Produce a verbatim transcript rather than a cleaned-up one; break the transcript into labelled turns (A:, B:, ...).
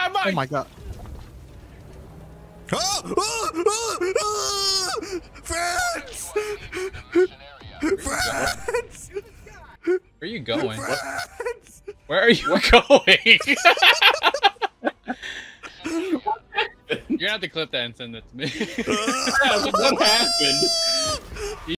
A: got mine.
B: Oh my god.
C: Oh, oh, oh, oh, friends! Friends!
A: Where are you going?
C: Friends!
A: Where are you going? You're gonna have to clip that and send it to me.
D: Yeah, what happened?